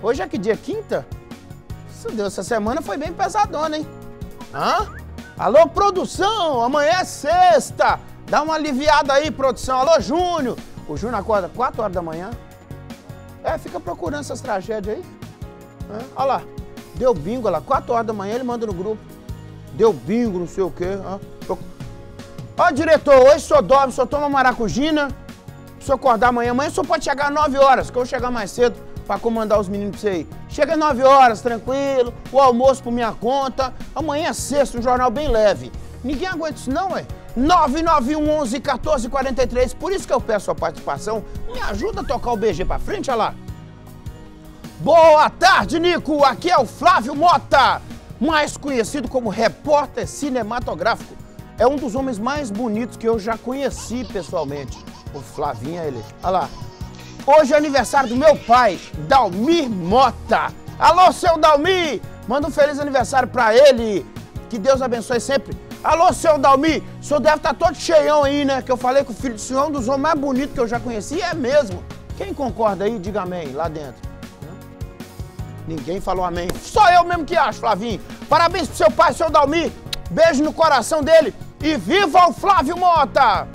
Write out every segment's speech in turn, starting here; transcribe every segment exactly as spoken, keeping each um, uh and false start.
Hoje é que dia? Quinta? Meu Deus, essa semana foi bem pesadona, hein? Hã? Alô, produção, amanhã é sexta. Dá uma aliviada aí, produção. Alô, Júnior. O Júnior acorda quatro horas da manhã. É, fica procurando essas tragédias aí. É, olha lá, deu bingo lá, quatro horas da manhã ele manda no grupo. Deu bingo, não sei o quê. Ó, ó diretor, hoje o senhor dorme, o senhor toma maracujina. Se o senhor acordar amanhã, amanhã o senhor pode chegar às nove horas, que eu vou chegar mais cedo pra comandar os meninos pra você ir. Chega às nove horas, tranquilo, o almoço por minha conta. Amanhã é sexta, um jornal bem leve. Ninguém aguenta isso não, ué. nove nove um, onze, quatorze, quarenta e três. Por isso que eu peço a participação. Me ajuda a tocar o B G pra frente, olha lá. Boa tarde, Nico. Aqui é o Flávio Mota, mais conhecido como repórter cinematográfico. É um dos homens mais bonitos que eu já conheci pessoalmente. O Flavinho é ele. Olha lá. Hoje é aniversário do meu pai, Dalmir Mota. Alô, seu Dalmir. Manda um feliz aniversário pra ele. Que Deus abençoe sempre. Alô, seu Dalmir, o senhor deve estar todo cheião aí, né? Que eu falei que o filho do senhor é um dos homens mais bonitos que eu já conheci, é mesmo. Quem concorda aí, diga amém, lá dentro. Ninguém falou amém. Só eu mesmo que acho, Flavinho. Parabéns pro seu pai, seu Dalmir. Beijo no coração dele e viva o Flávio Mota!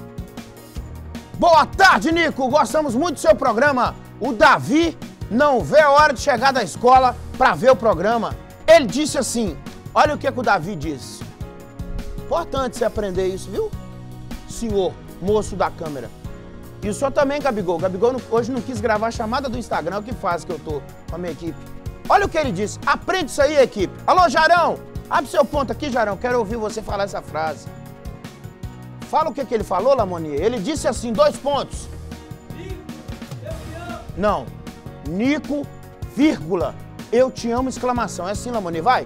Boa tarde, Nico. Gostamos muito do seu programa. O Davi não vê a hora de chegar da escola para ver o programa. Ele disse assim, olha o que, que o Davi disse. Importante você aprender isso, viu? Senhor, moço da câmera. E o senhor também, Gabigol. Gabigol hoje não quis gravar a chamada do Instagram, é o que faz que eu tô com a minha equipe. Olha o que ele disse. Aprende isso aí, equipe. Alô, Jarão. Abre seu ponto aqui, Jarão. Quero ouvir você falar essa frase. Fala o que, que ele falou, Lamonier. Ele disse assim, dois pontos. Nico, eu te amo. Não. Nico, vírgula, eu te amo, exclamação. É assim, Lamonier, vai.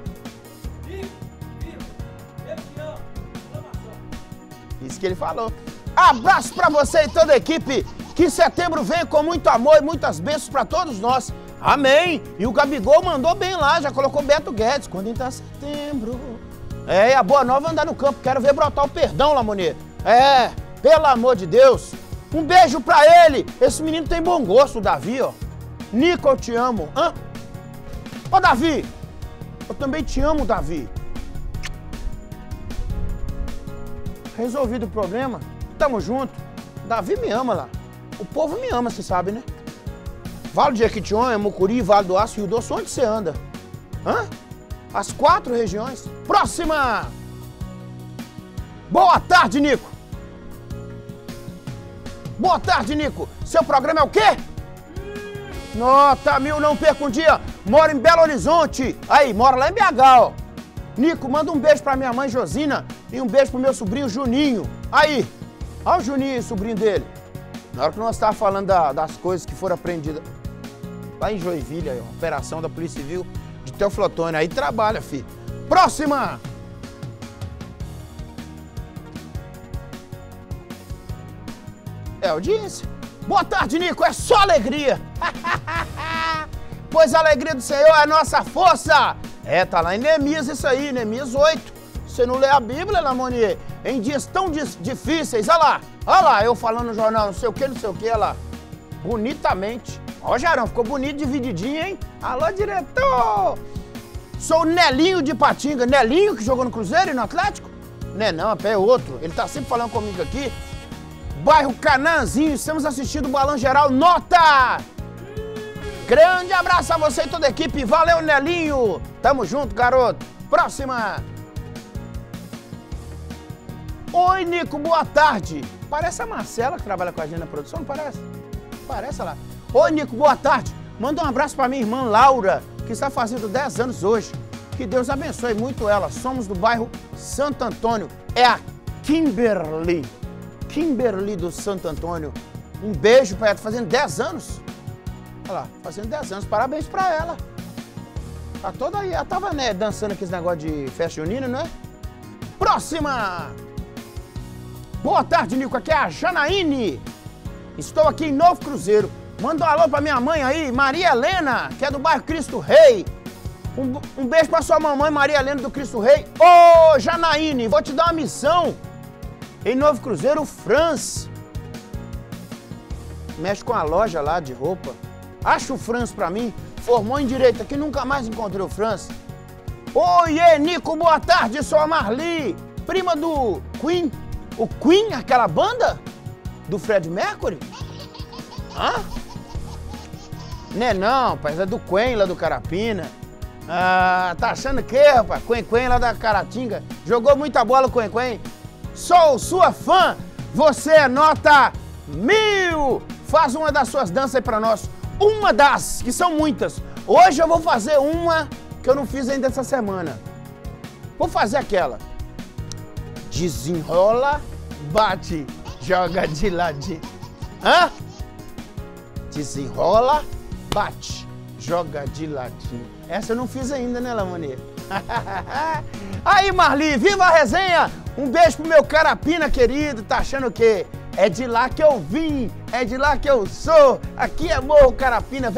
Isso que ele falou. Abraço pra você e toda a equipe. Que setembro venha com muito amor e muitas bênçãos pra todos nós. Amém. E o Gabigol mandou bem lá, já colocou Beto Guedes. Quando entrar setembro. É, e a boa nova é andar no campo. Quero ver brotar o perdão, Lamonier. É, pelo amor de Deus. Um beijo pra ele. Esse menino tem bom gosto, o Davi, ó. Nico, eu te amo. Hã? Ô, Davi. Eu também te amo, Davi. Resolvido o problema, tamo junto. Davi me ama lá. O povo me ama, você sabe, né? Vale de Jequitinhonha, Mucuri, Vale do Aço, Rio Doce, onde você anda? Hã? As quatro regiões. Próxima! Boa tarde, Nico. Boa tarde, Nico. Seu programa é o quê? Nota mil, não perca um dia. Moro em Belo Horizonte. Aí, mora lá em B H, ó. Nico, manda um beijo pra minha mãe Josina e um beijo pro meu sobrinho Juninho. Aí, olha o Juninho e o sobrinho dele. Na hora que nós estávamos falando da, das coisas que foram apreendidas lá em Joinville, aí, ó, operação da Polícia Civil de Teoflotone. Aí trabalha, filho. Próxima! É audiência. Boa tarde, Nico. É só alegria. Pois a alegria do Senhor é a nossa força. É, tá lá em Neemias isso aí, Neemias oito. Você não lê a Bíblia, Lamonier? Em dias tão difíceis, olha lá. Olha lá, eu falando no jornal, não sei o que, não sei o que, olha lá. Bonitamente. Ó, Jarão, ficou bonito, divididinho, hein? Alô, diretor! Sou o Nelinho de Patinga. Nelinho, que jogou no Cruzeiro e no Atlético? Né, não, é outro. Ele tá sempre falando comigo aqui. Bairro Canaãzinho, estamos assistindo o Balão Geral. Nota! Grande abraço a você e toda a equipe. Valeu, Nelinho. Tamo junto, garoto. Próxima. Oi, Nico, boa tarde. Parece a Marcela que trabalha com a gente na produção, não parece? Parece lá. Oi, Nico, boa tarde. Manda um abraço pra minha irmã Laura, que está fazendo dez anos hoje. Que Deus abençoe muito ela. Somos do bairro Santo Antônio. É a Kimberly. Kimberly do Santo Antônio. Um beijo pra ela. Tá fazendo dez anos. Olha lá, fazendo dez anos. Parabéns pra ela. Tá toda aí. Ela tava, né, dançando aqui esse negócio de festa junina, não é? Próxima! Boa tarde, Nico. Aqui é a Janaíne. Estou aqui em Novo Cruzeiro. Manda um alô pra minha mãe aí, Maria Helena, que é do bairro Cristo Rei. Um, um beijo pra sua mamãe, Maria Helena do Cristo Rei. Ô, Janaíne, vou te dar uma missão. Em Novo Cruzeiro, o Franz mexe com a loja lá de roupa. Acha o Franz pra mim. formou em Direito aqui, nunca mais encontrei o França. Oiê, Nico, boa tarde, sou a Marli, prima do Queen. O Queen, aquela banda do Fred Mercury? Hã? Né não, rapaz, é do Quen, lá do Carapina. Ah, tá achando que, rapaz? Quen, Quen, lá da Caratinga. Jogou muita bola, Quen, Quen. Sou sua fã, você é nota mil. Faz uma das suas danças aí pra nós. Uma das, que são muitas. Hoje eu vou fazer uma que eu não fiz ainda essa semana. Vou fazer aquela. Desenrola, bate, joga de ladinho. Hã? Desenrola, bate, joga de ladinho. Essa eu não fiz ainda, né, Lamoneira? Aí, Marli, viva a resenha! Um beijo pro meu Carapina querido, tá achando o quê? É de lá que eu vim, é de lá que eu sou. Aqui é Morro Carapina.